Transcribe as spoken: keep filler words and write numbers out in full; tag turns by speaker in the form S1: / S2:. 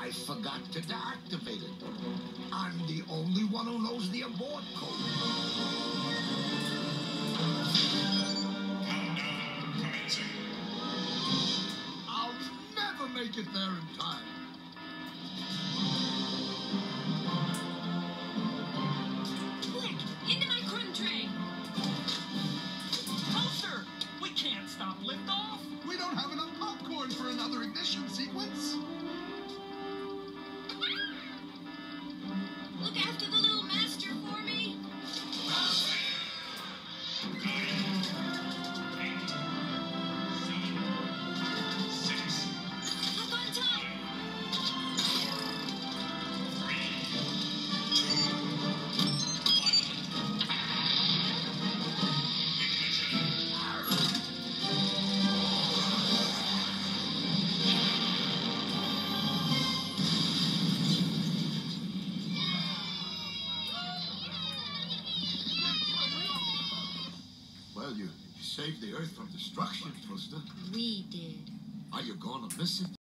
S1: I forgot to deactivate it. I'm the only one who knows the abort code.
S2: Countdown commencing.
S1: I'll never make it there in time.
S3: Quick, into my crumb tray.
S4: Toaster, we can't stop liftoff.
S5: We don't have enough popcorn for another ignition sequence.
S3: Look after the little master for me. Up on top.
S1: Well, you saved the Earth from destruction, Toaster.
S3: We did.
S1: Are you going to miss it?